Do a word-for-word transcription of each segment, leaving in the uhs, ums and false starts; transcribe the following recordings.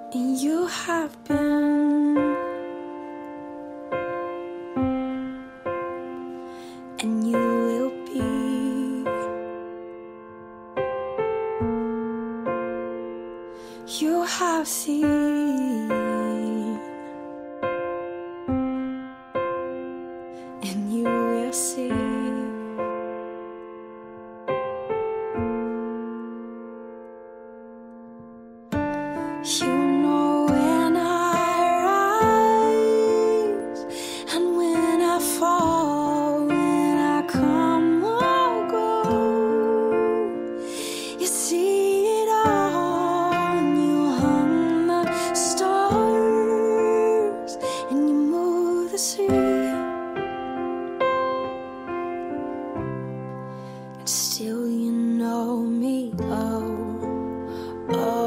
And you have been, and you will be. You have seen, and you will see. You know when I rise and when I fall, when I come or go. You see it all, and you hung the stars, and you move the sea. And still you know me, oh, oh.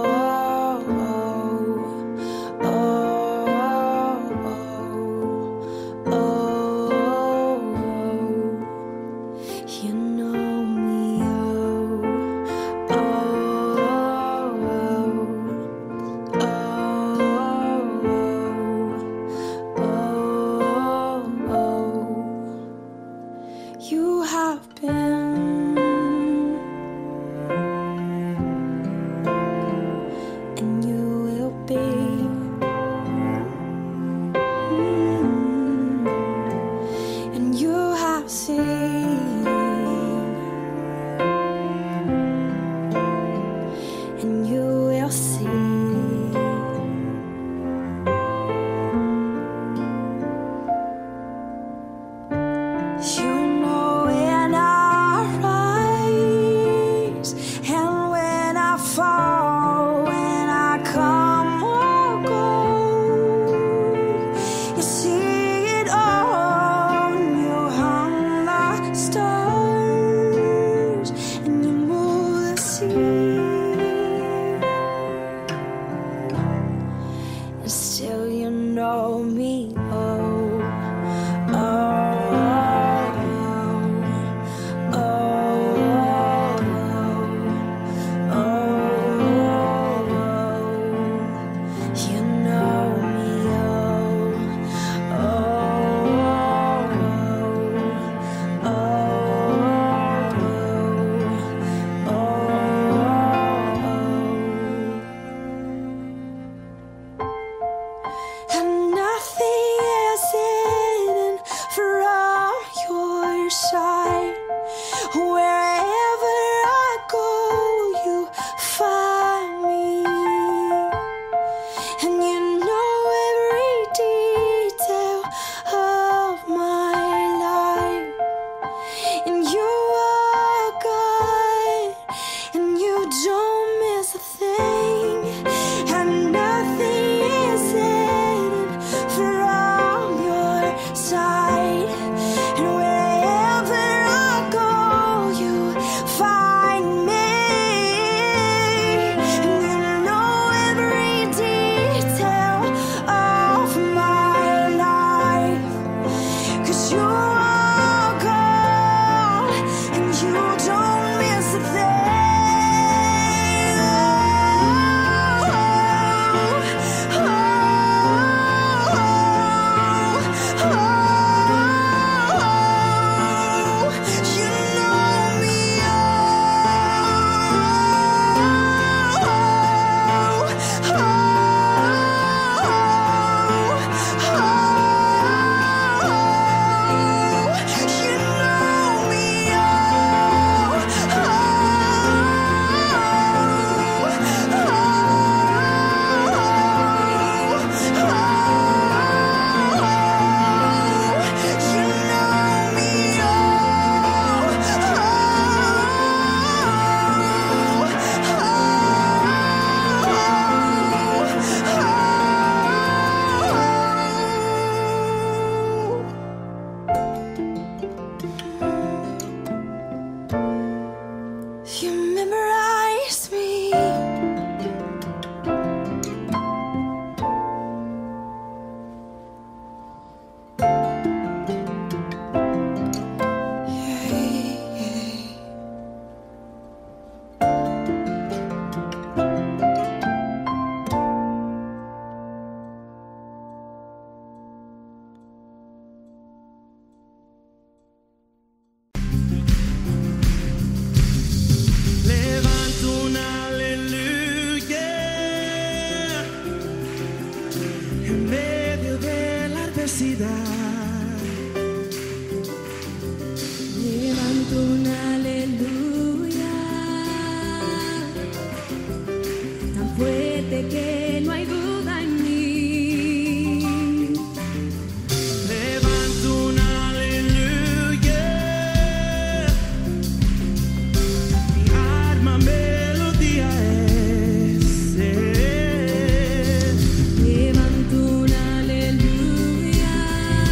You have been, and you will be. Mm. And you have seen, and you will see. You know when I rise and when I fall, when I come or go. You see it all, and you hung the stars, and you move the sea. And still you know me, oh, oh. And nothing vida. Levanto un aleluya tan fuerte que no hay duda en mí. Levanto un aleluya, mi alma melodía es. Levanto un aleluya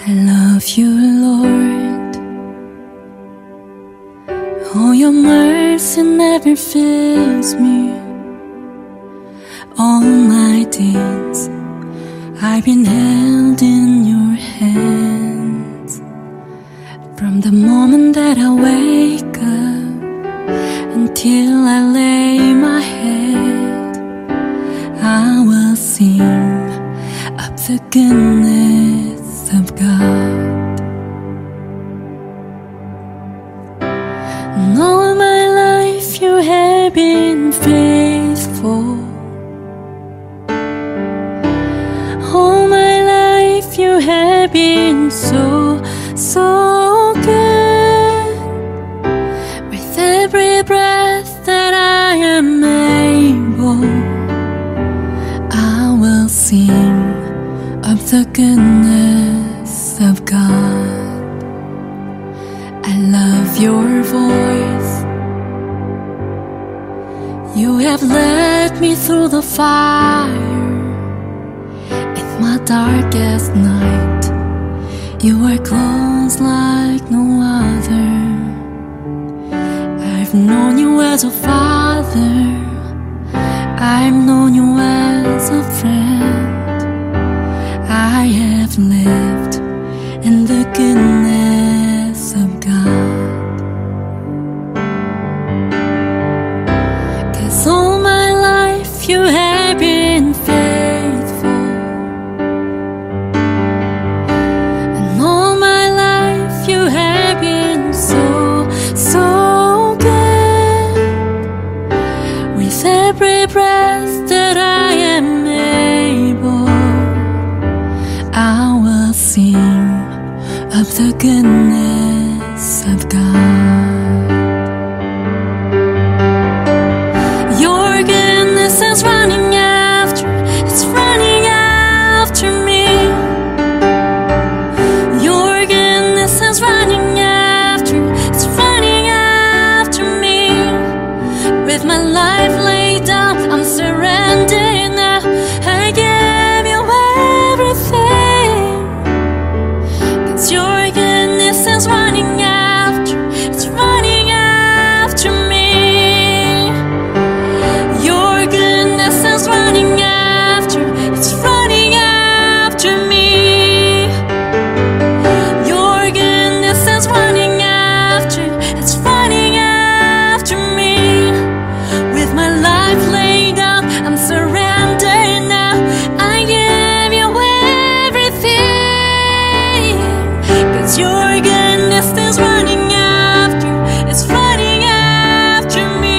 I love you, Lord. Oh, your mercy never fails me. All my days I've been held in your hands. From the moment that I wake up until I lay my head, I will sing of the goodness of God. And all my life you have been faithful. All my life you have been so, so good. With every breath that I am able, I will sing of the goodness of God. I love your voice. You have led me through the fire. In my darkest night, you are close like no other. I've known you as a father, I've known you as a friend. I have lived in the goodness of God. 'Cause all my life you have been faithful. And all my life you have been so, so good. With every breath that I am able, I will sing of the goodness of God. Your goodness is running after, it's running after me. Your goodness is running after, it's running after me. With my life laid down, I'm surrendering now. I give you everything. Your goodness is running after, it's running after me. Your goodness is running after, it's running after me. Your goodness is running after, it's running after me. With my life laid down, I'm surrendered now. I give you everything. 'Cause your goodness is running after, it's running after me.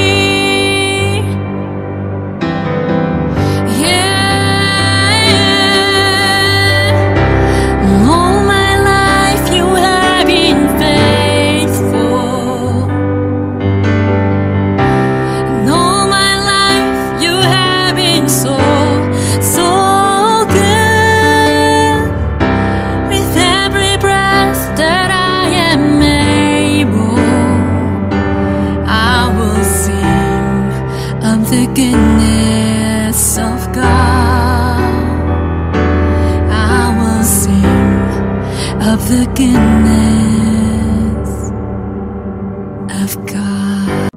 Yeah. All my life you have been faithful. And all my life you have been so, so good. With every breath that I am able, I will sing of the goodness of God. I will sing of the goodness of God.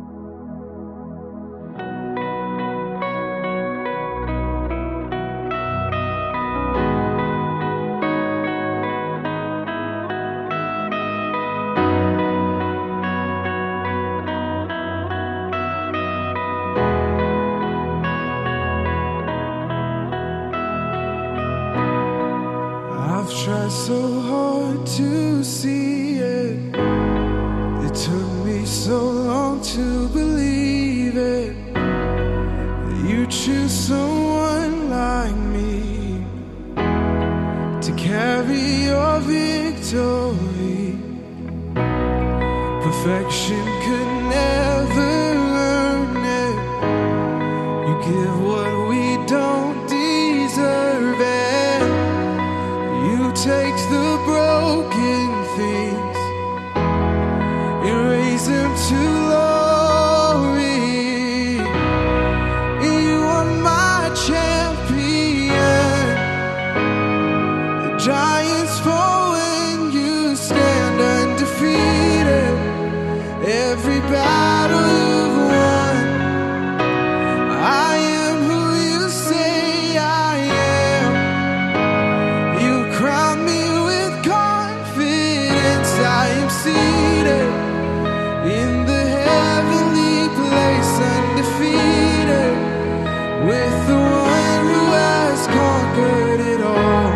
I've tried so hard to see it. It took me so long to believe it. That you choose someone like me to carry your victory. Perfection could never earn it. You give what we don't deserve it. You take the broken things and raise them to glory. You are my champion. The giants fall. battle you've won. I am who you say I am. You crown me with confidence. I am seated in the heavenly place, undefeated, with the one who has conquered it all.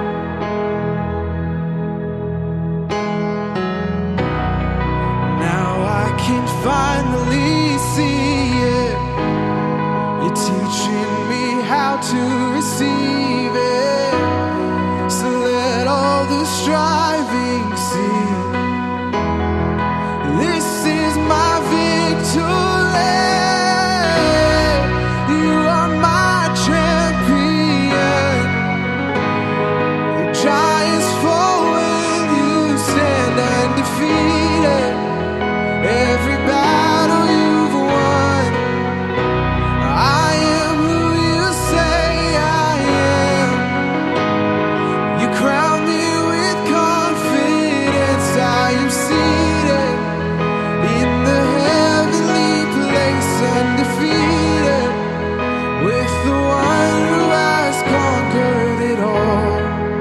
Now I can finally see it. You're teaching me how to receive it. So let all the striving see. This is my victory. You are my champion. The giants fall when you stand undefeated. Every battle you've won. I am who you say I am. You crown me with confidence. I am seated in the heavenly place, undefeated, with the one who has conquered it all.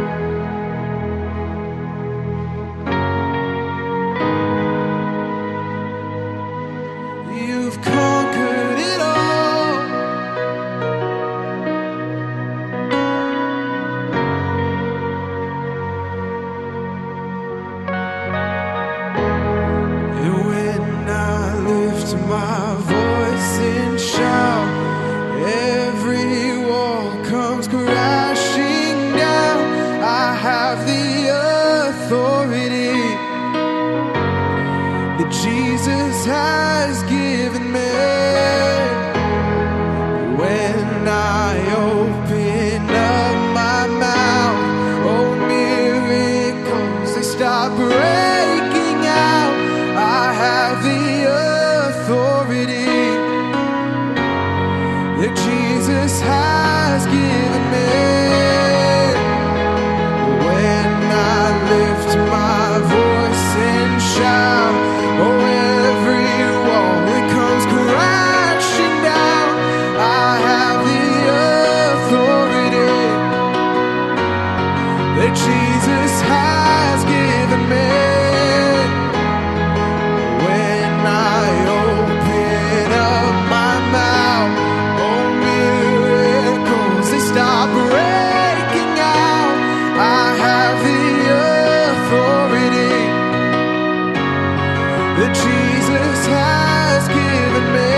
You've conquered it all. And when I lift my voice and shout, every wall comes crashing down. I have the authority that Jesus has given me. When I open up my mouth, oh, miracles, they stop breaking out. I have the authority that Jesus has given me. When I lift my voice and shout, oh, every wall it comes crashing down. I have the authority that Jesus has given me. When I open up my mouth, oh, miracles, they stop breaking out. I have the authority that Jesus has given me.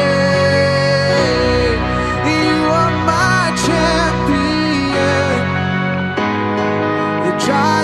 You are my champion. The giant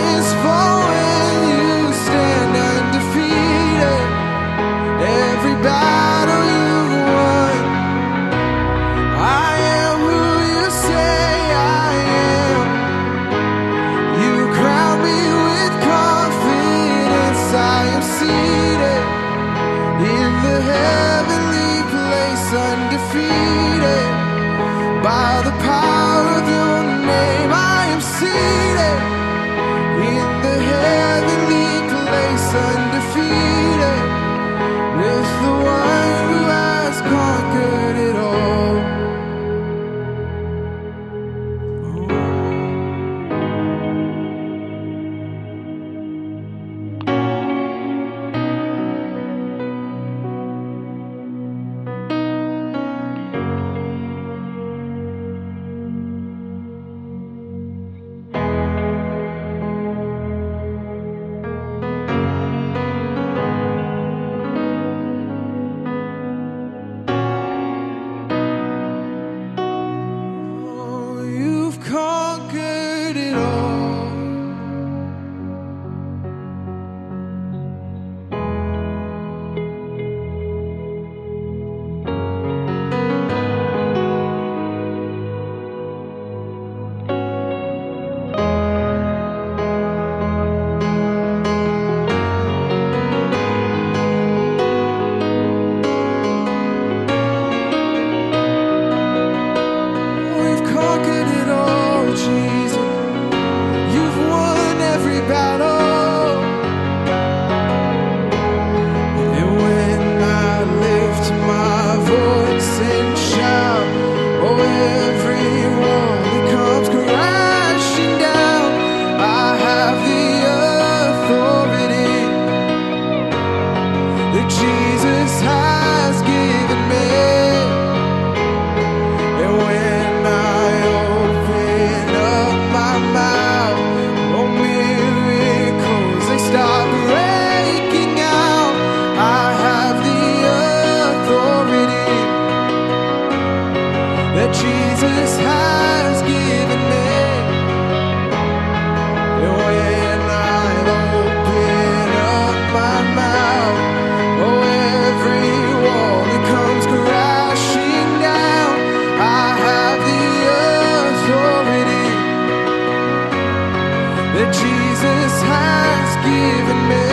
that Jesus has given me.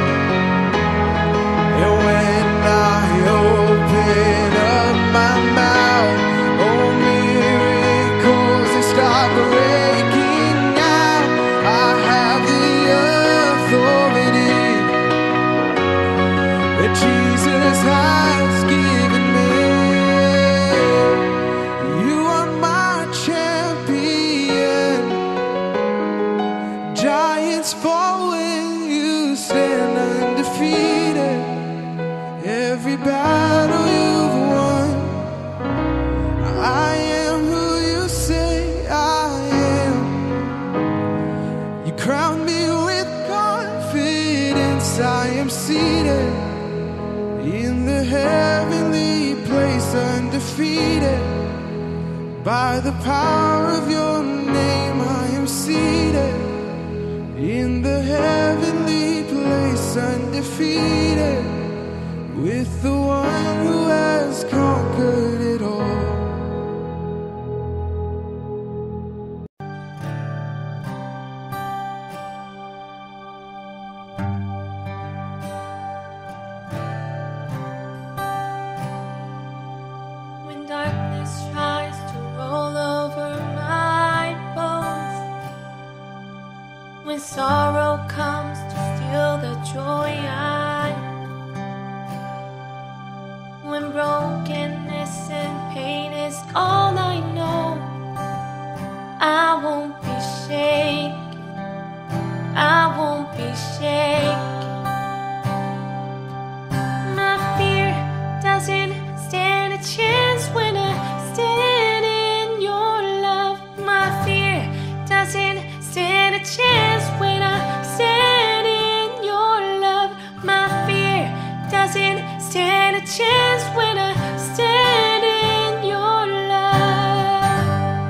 And when I open up my mouth, oh, miracles, they start breaking out. I have the authority that Jesus has given me. You are my champion. Giants fall when you stand undefeated. Every battle you've won, I am who you say I am. You crown me with confidence. I am seated in the heavenly place, undefeated. By the power of your name, I am seated in the heavenly place, undefeated, with the one who has conquered it all. When darkness tries to roll over my bones, when sorrow comes to steal the joy I know, when brokenness and pain is all I know, I won't be shaken, I won't be shaken. My fear doesn't stand a chance when I stand in your love. My fear doesn't stand a chance when I stand in your love. My fear doesn't stand a chance when I stand in your love.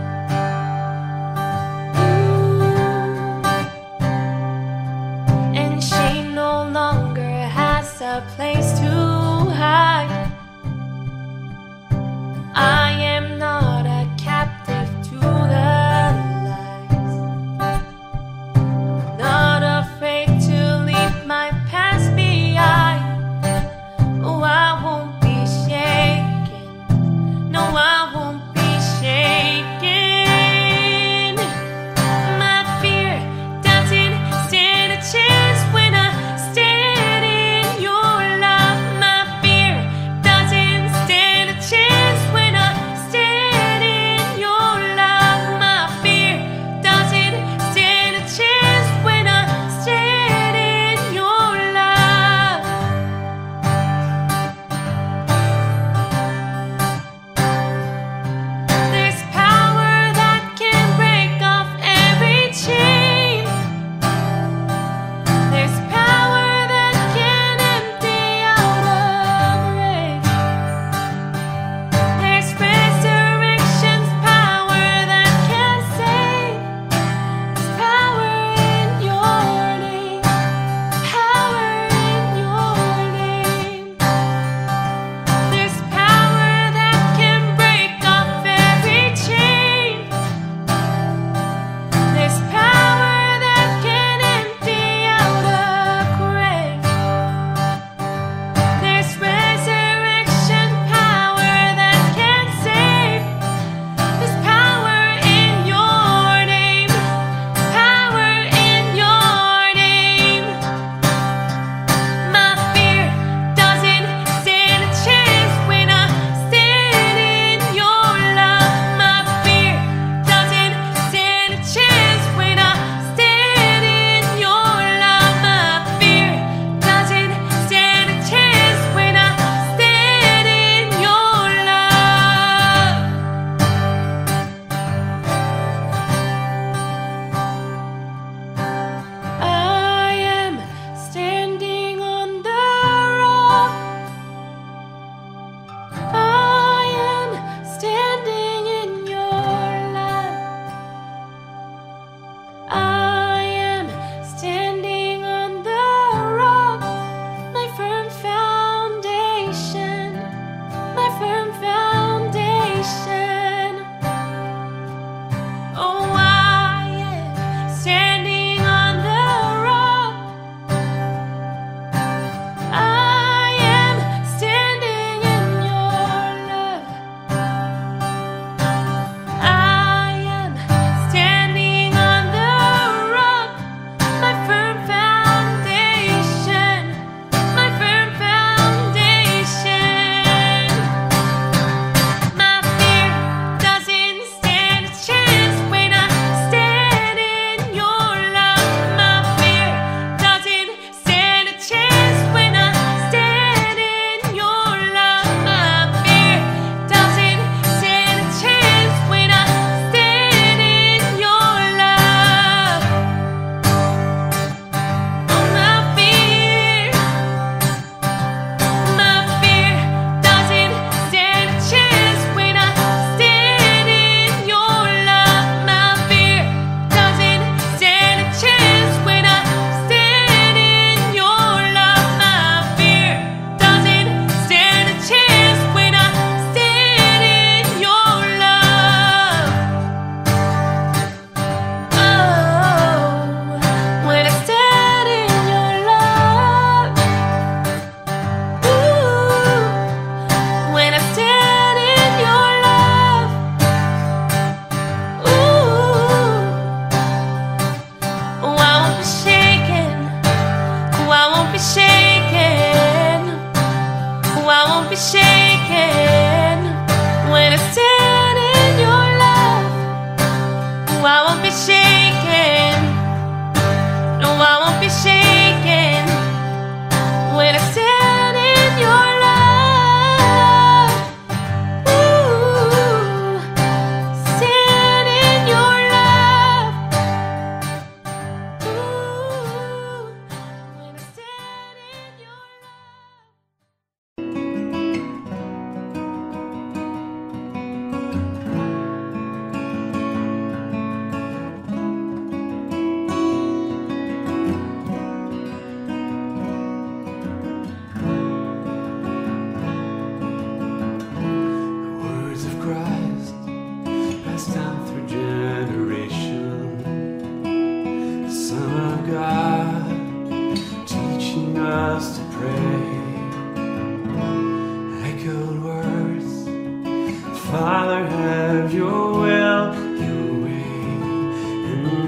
Ooh. And shame no longer has a place to hide. I am not a captive to the lies.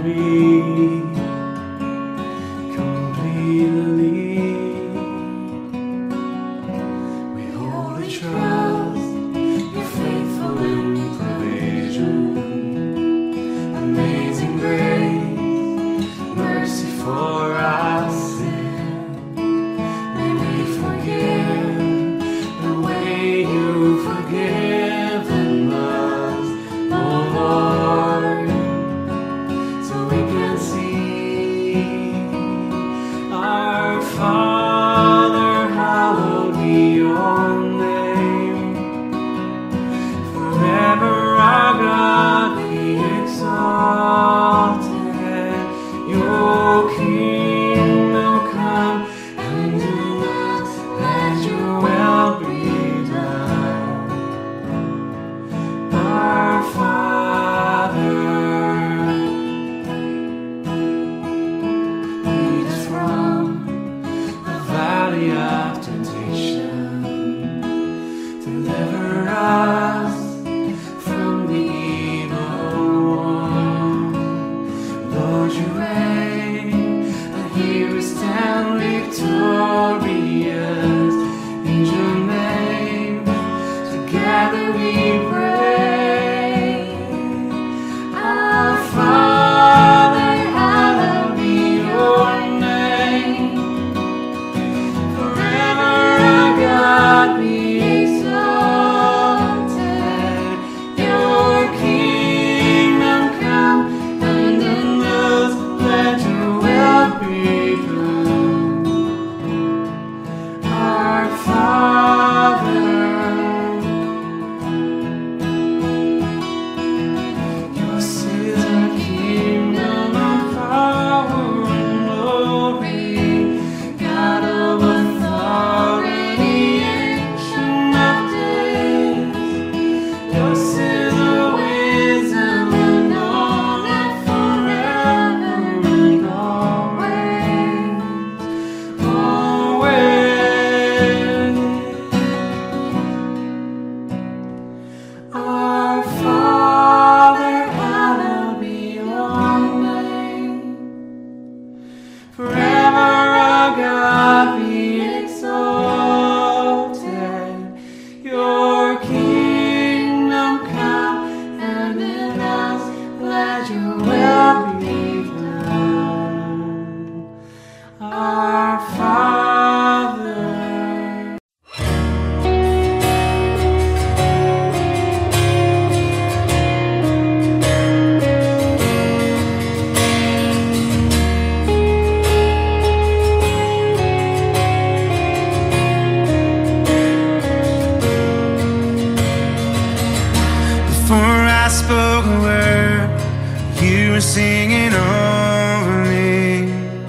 Singing over me.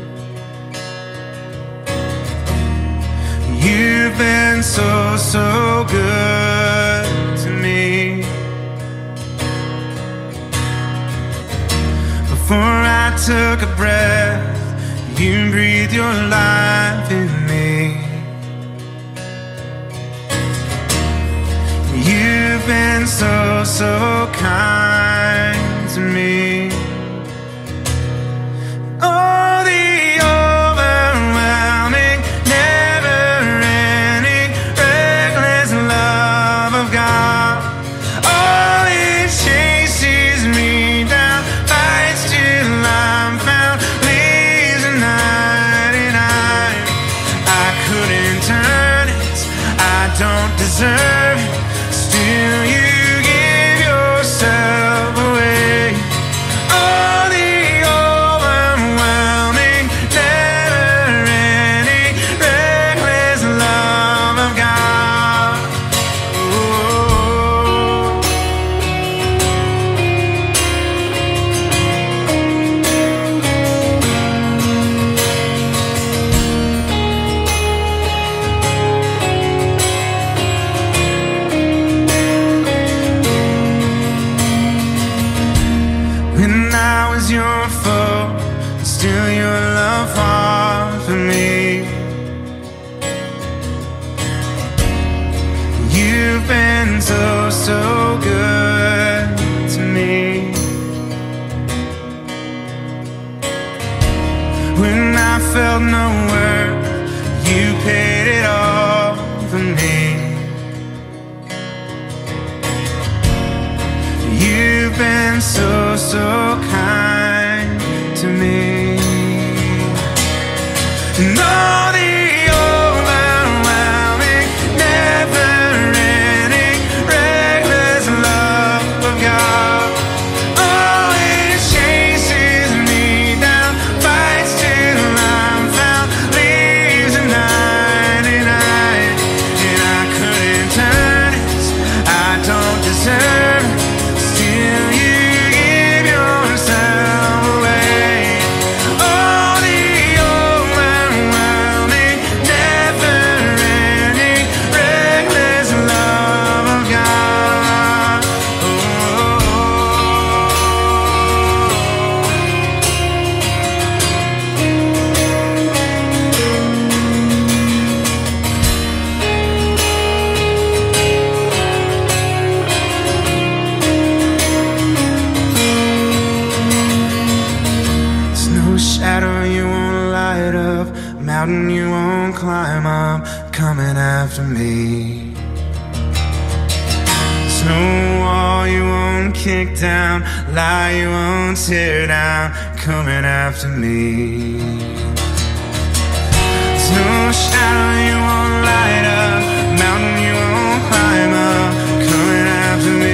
You've been so, so good to me. Before I took a breath, you breathed your life in me. You've been so, so kind to me. Don't deserve, still you give yourself away. Oh, the overwhelming, never-ending, reckless love of God. Oh. When I felt no worth, you paid it all for me. You've been so, so kind to me. And all the overwhelming, never-ending, reckless love of God always chases me down, fights till I'm found, leaves at ninety-nine. And I couldn't turn it, I don't deserve it. Still you give yourself away. All the overwhelming, never-ending, reckless love of God. Oh. There's no shadow you won't light up, mountain you won't climb up, coming after me. There's no wall you won't kick down, lie you won't tear down, coming after me. There's no shadow you won't light up, mountain you won't climb up, coming after me.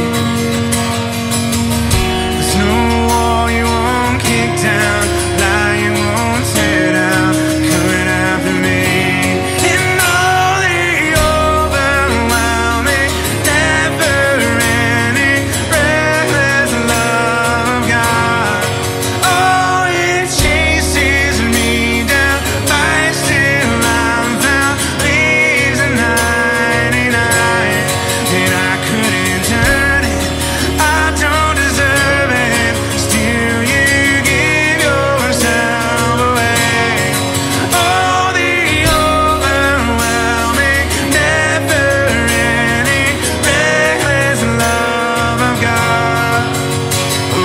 There's no wall you won't kick down, lie you won't tear down, coming after me. And all the overwhelming, never-ending, reckless love of God, oh, it chases me down, fights till I'm found, leaves at ninety-nine. And I couldn't turn it, I don't deserve it. Still you give yourself away. All the overwhelming, never-ending, reckless love of God. Oh.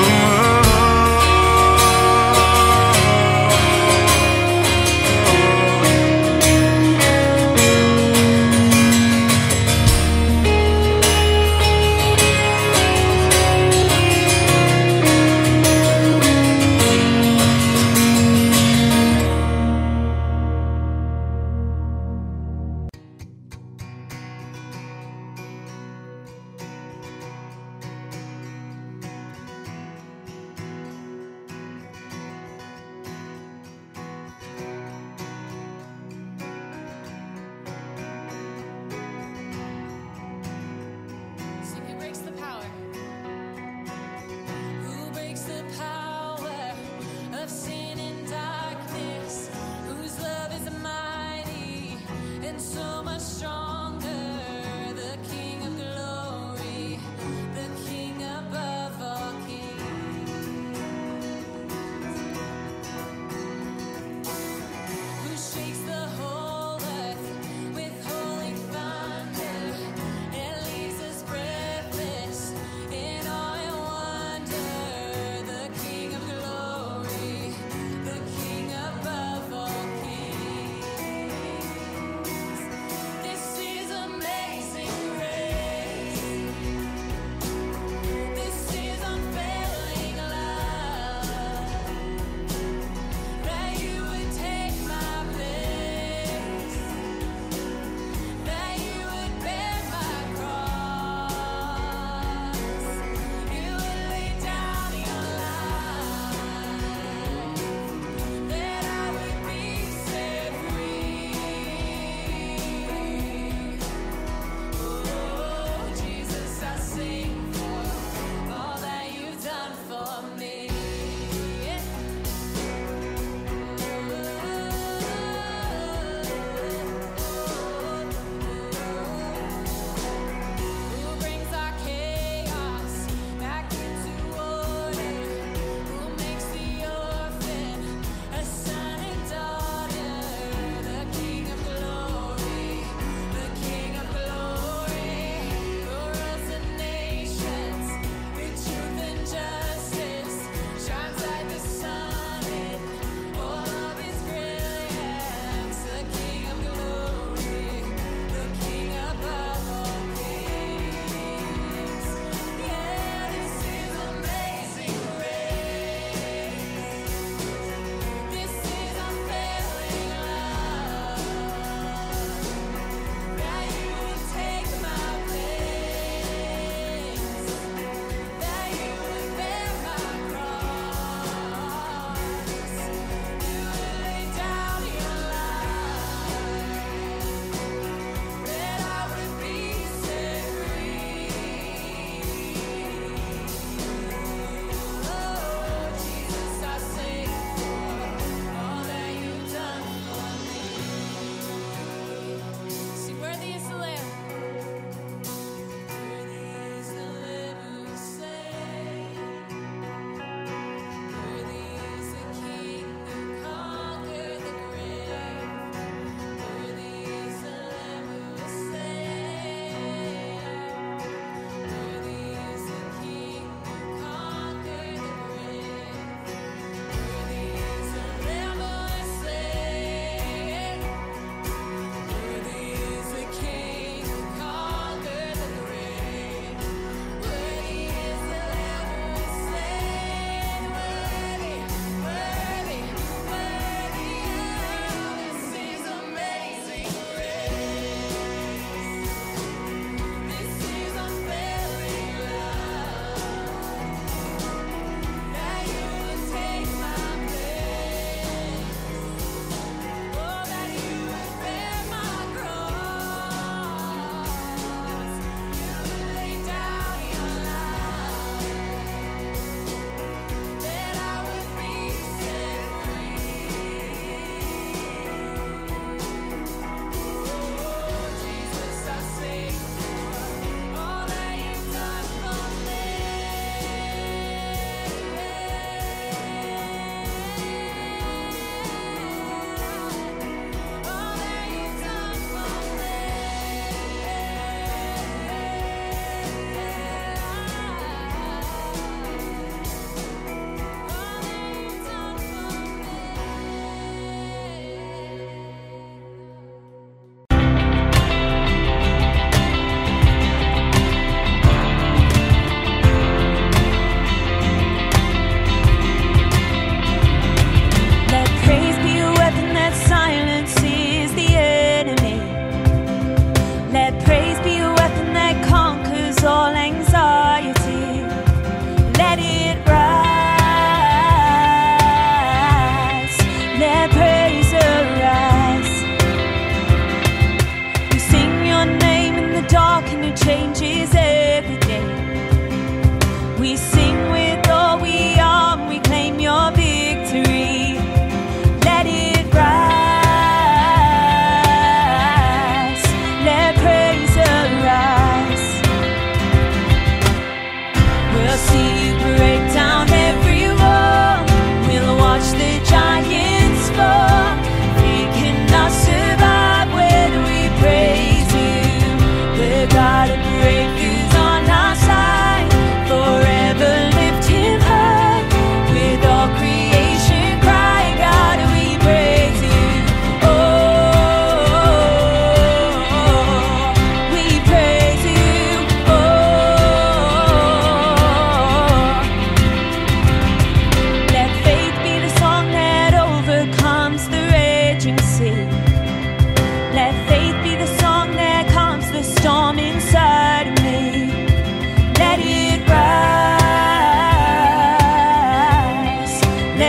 Sing Who breaks the power? Who breaks the power of sin and darkness? Whose love is mighty and so much stronger? The King of glory, the King above all kings. Who shakes the whole earth with holy thunder and leaves us breathless in awe and wonder? The King of glory, the King above all kings. This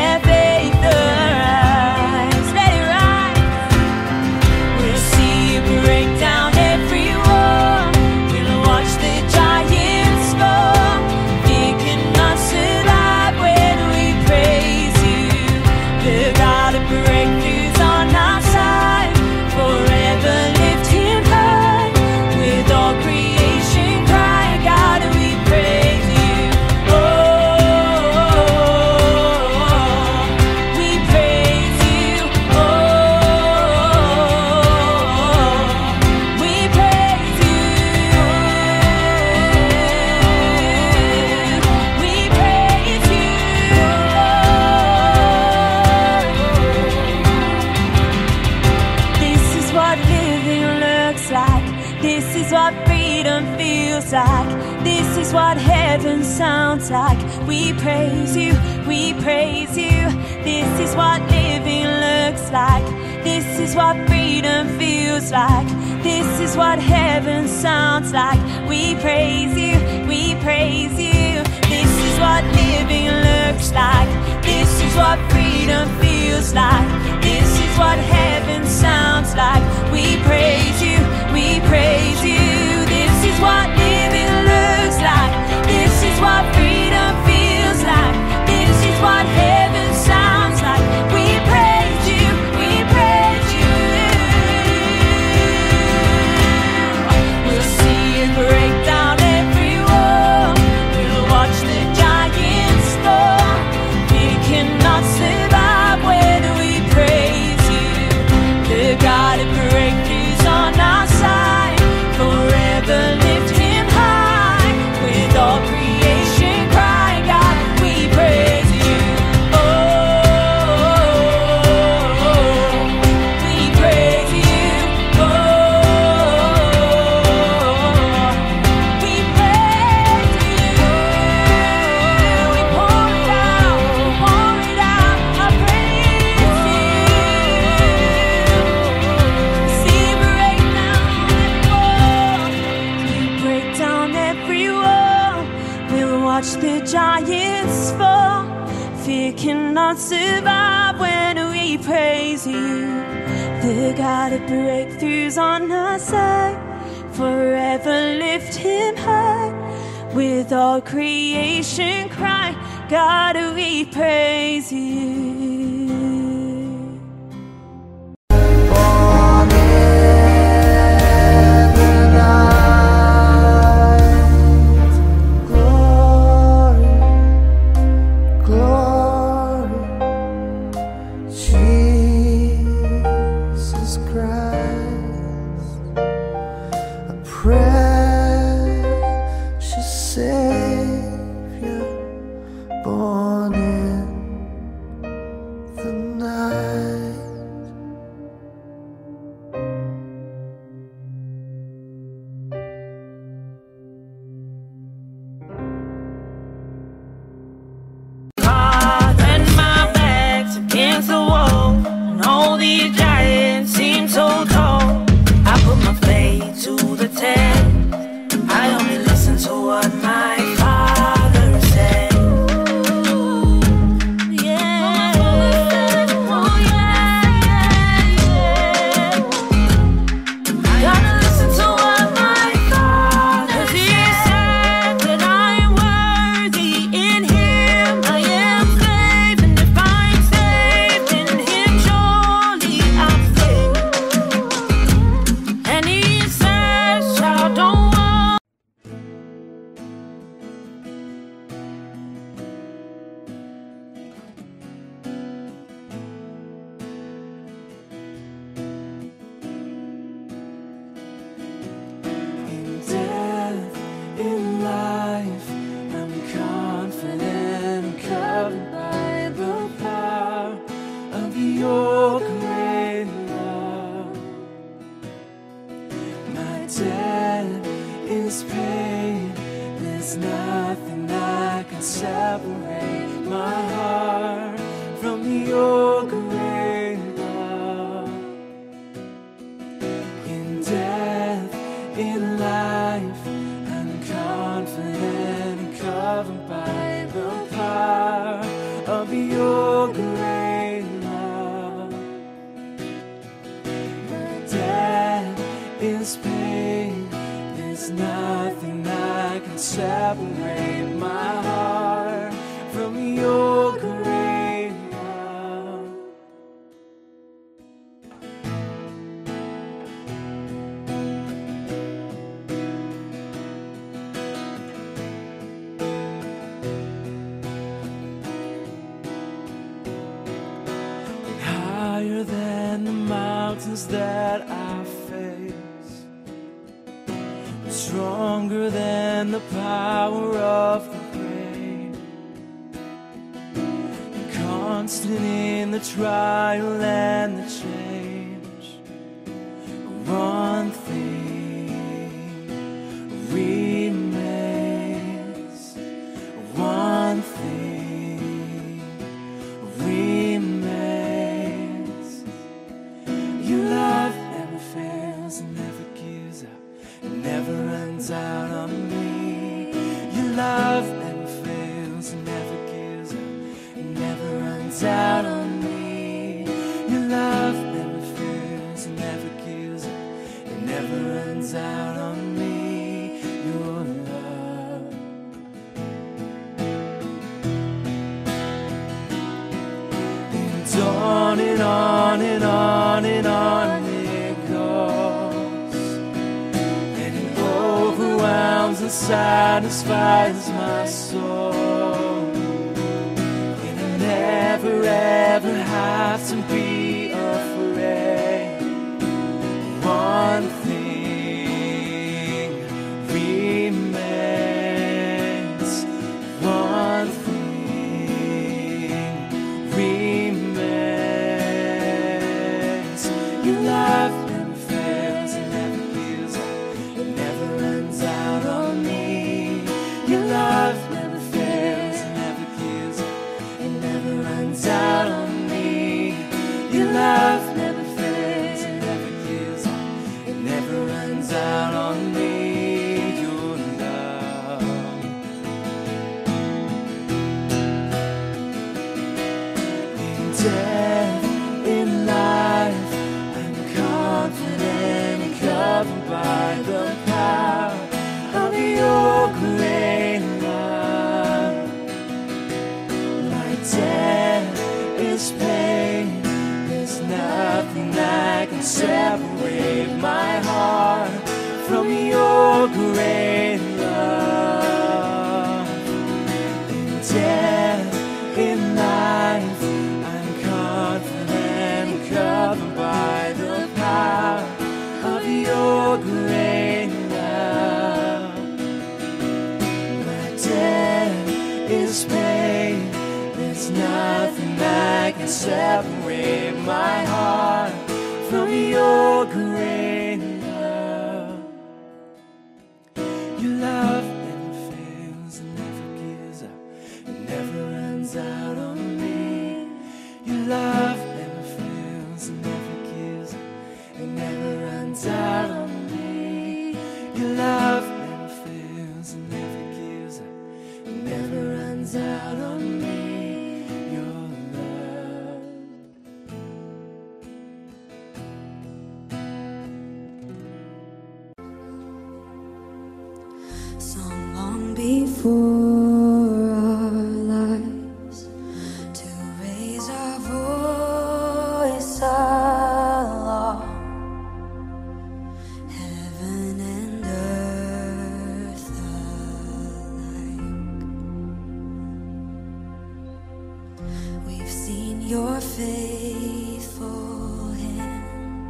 let faith arise, let it rise. We'll see you break down every wall. We'll watch the giants fall. They cannot survive when we praise you. The God of breakthroughs on our side. Forever lift him high. With all creation cry, God, we praise you. Oh, we praise you. Oh, we praise you. We praise you. This is what living looks like. This is what freedom feels like. This is what heaven sounds like. We praise you, we praise you. This is what living looks like. This is what freedom feels like. This is what heaven sounds like. We praise you, we praise you. This is what living looks like. This is what freedom feels like. This is what heaven sounds like. We praise you, we praise you. This is what living looks like. This is what freedom feels like. This is what heaven sounds like. We praise you, we praise you. We'll see you break down every wall. We'll watch the giants fall. We cannot survive when we praise you. The God of breakthroughs on our side. Forever lift him high. With all creation cry, God, we praise you. Oh, we praise you. Oh, we praise you. We pour it out, pour it out. I praise you. See you break down every wall. You break down every wall. We'll watch the giants fall. Fear cannot survive when we praise you. The God of breakthroughs on our side. Forever lift him high. With all creation cry, God, we praise you. Born in the night, glory, glory, Jesus Christ, a precious Savior, born in separate my heart from your great love. Higher than the mountains that I face, stronger than the power of the grave, constant in the trial and the change. One thing remains, one thing remains. Your love never fails and never gives up, it never runs out on me. Your love never fails and never gives up, it never runs out on me. Your love never fails and never gives up, it never runs out on me. Your love. And on and on and on and on it goes, and it overwhelms and satisfies my soul. And I never ever have to be afraid. One thing remains, one thing remains. Your love never fails and never gives up, it never runs out on me. Your love never fails and never gives up, it never runs out on me. Your love never fails and never gives up, it never runs out on me. Your love. In death, in life, I'm confident and covered by the power of your great love. My death is pain, there's nothing that can separate my heart from your great love. In death, in life, I'm confident and covered by the power of your great love. My death is pain, there's nothing that can separate my heart from your great love. Your love never fails and never gives up, it never runs out on me. Your love never fails and never gives up, it never runs out on me. Your love never fails and never gives up, it never runs out on me. Your love. So long before our lives, to raise our voice aloud, heaven and earth alike. We've seen your faithful hand,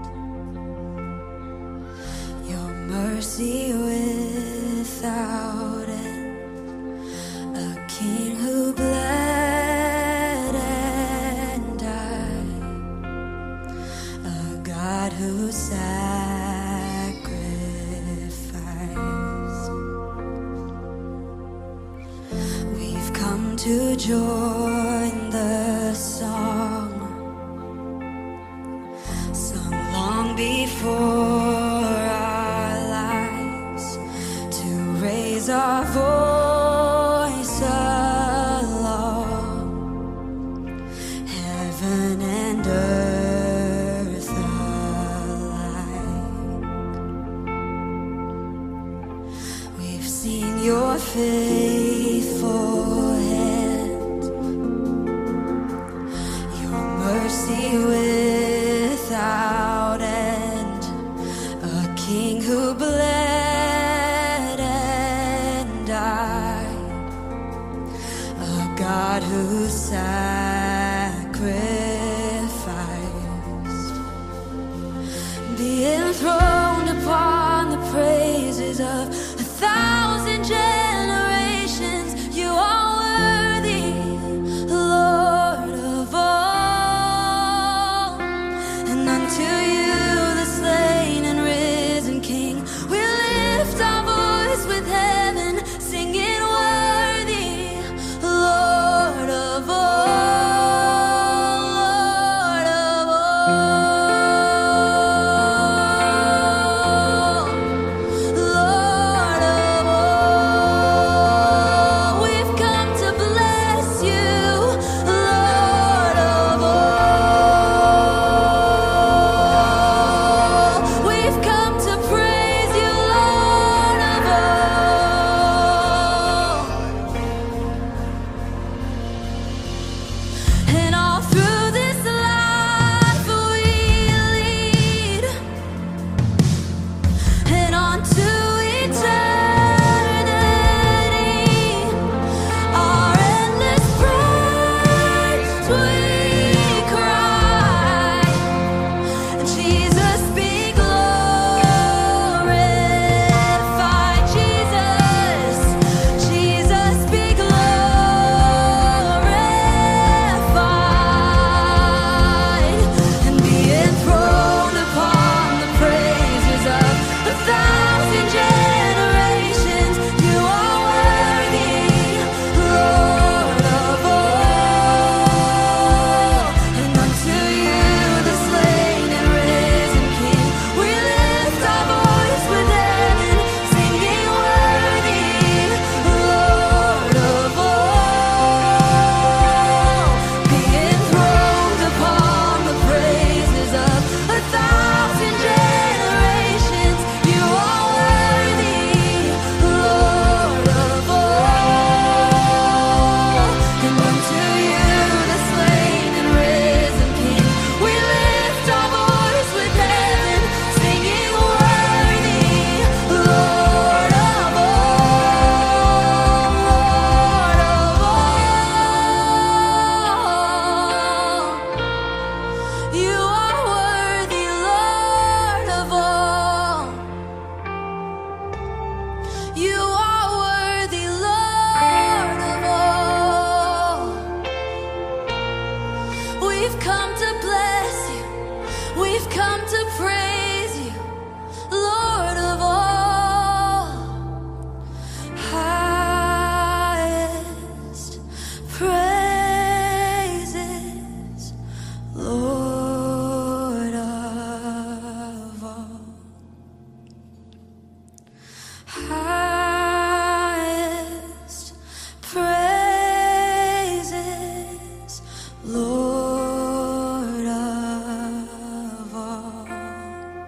your mercy without end, a king who bled and died, a God who sacrificed. We've come to join the song sung long before our lives, to raise our voice alone, heaven and earth alike. We've seen your face We've come to bless you. We've come to praise you, Lord of all. Highest praises, Lord of all. Highest praises, Lord of all.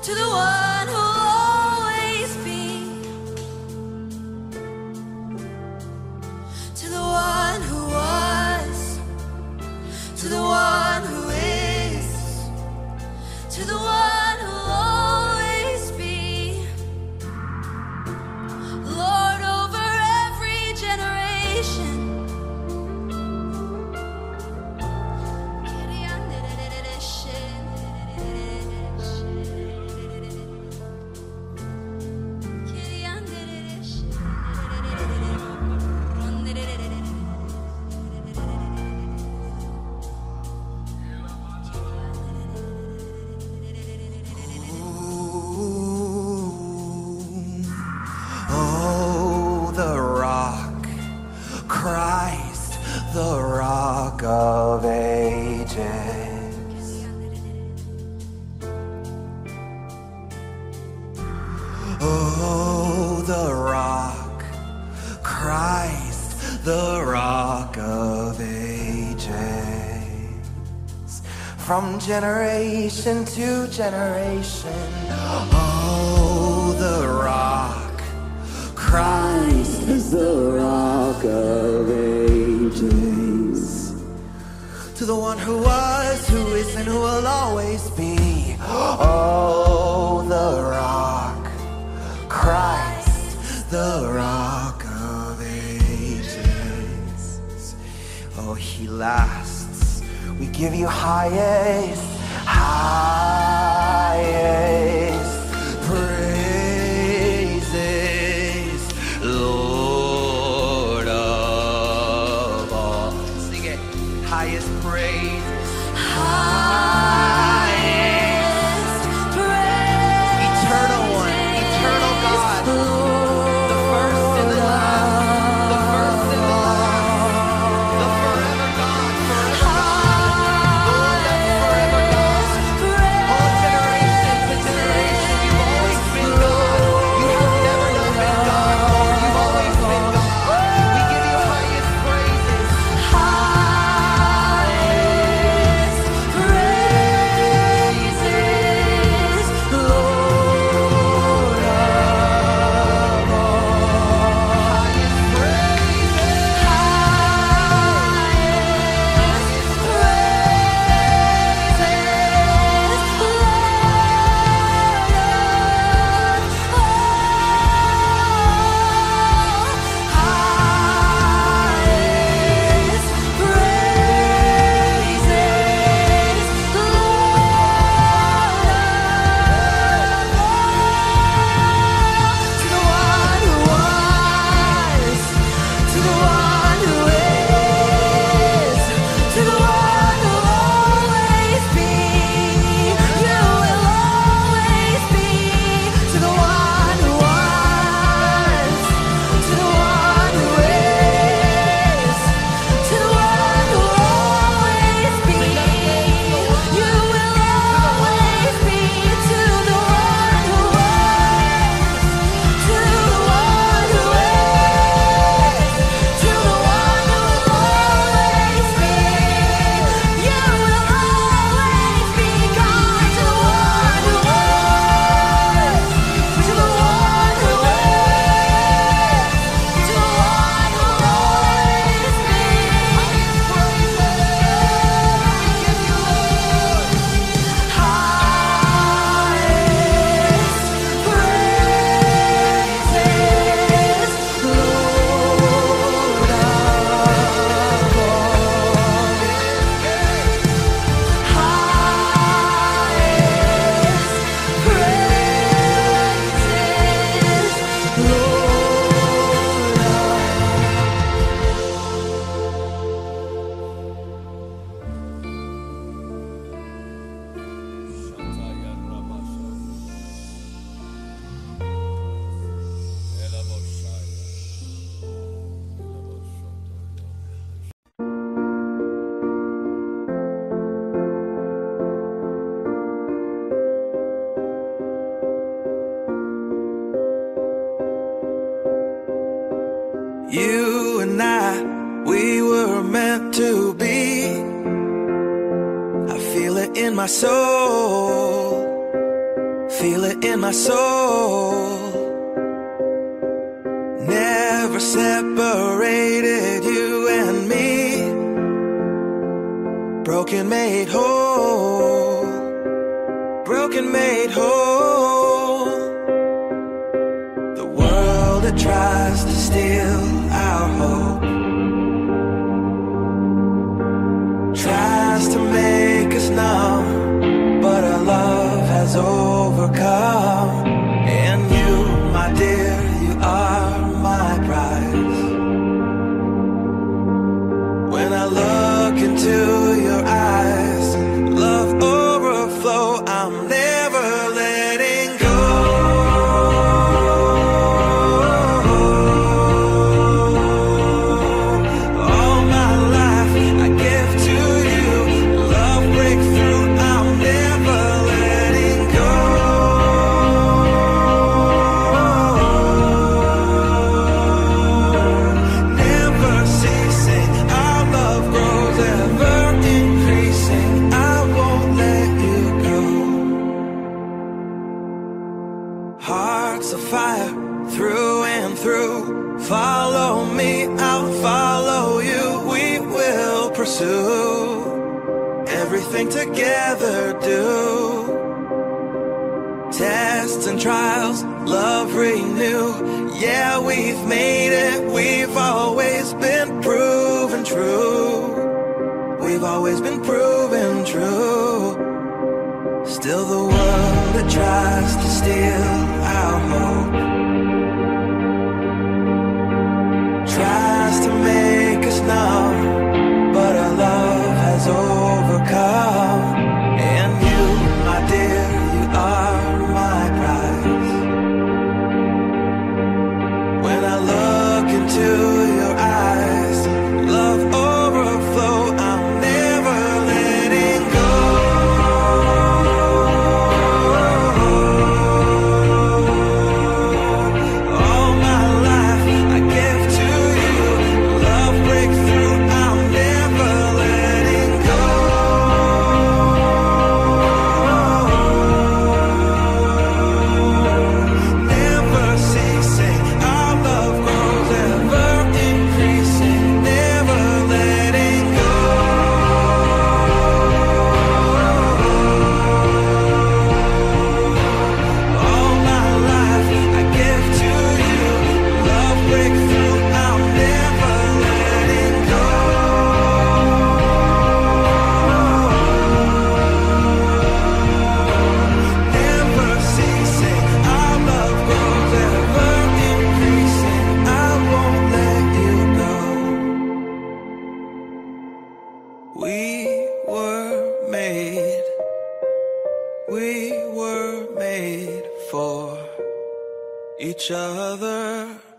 to the one who will always be, to the one who was, to the one who is, to the one who will always be, Lord over every generation. Oh, the rock, Christ, the rock of ages. Oh, the rock, Christ, the rock of ages. From generation to generation, oh, the rock, Christ is the rock of ages. To the one who was, who is, and who will always be, oh, the rock, Christ, the rock of ages. Oh, he lasts. We give you highest, highest praises, Lord of all. Sing it. Highest praise. Highest praise. Eternal one, eternal God, the first and the last, the first and the last, the forever God, forever God, oh, that forever God. All generation to generation, you've always been God. You have never not been God, Lord. You've always been God. We give you highest praises. Highest praises, Lord of all. Highest praises. Highest praises, highest praises, to the one who was, to the one who is, to the one who will always be. You will always be. To the one who was, to the one who is, to the one who will always be. You will always be. To the one who was, to the one who is, to the one who will always be. You will always be God. To the one who was, to the one who is, to the one who will always be. Highest praises, Lord of all. Highest praises, Lord of You and I, we were meant to be. I feel it in my soul. feel it in my soul. Never separated you and me. Broken made whole. Broken made whole. The world that tries to steal our hope tries to make us numb, but our love has overcome. And you, my dear, you are my prize. When I look into your eyes, love overflow, I'm never letting go. All my life I give to you. Love breakthrough, I'm never letting go. Never ceasing, our love grows, ever increasing. I won't let you go. Hearts of fire through and through. Follow me, I'll follow you. We will pursue everything together, do. Tests and trials, love renew. Yeah, we've made it. We've always been proven true. We've always been proven true. Still the world that tries to steal our hope tries to make us numb, but our love has overcome. And you, my dear, you are my prize. When I look into your eyes, love overflow, I'm never letting go. All my life I give to you. Love breakthrough, I'm never letting go. Never ceasing, our love grows, ever increasing. Never letting go. All my life I give to you. Love breakthrough, I'm never letting go. Never ceasing, our love grows, ever increasing. I won't let you go. We were made, we were made for each other.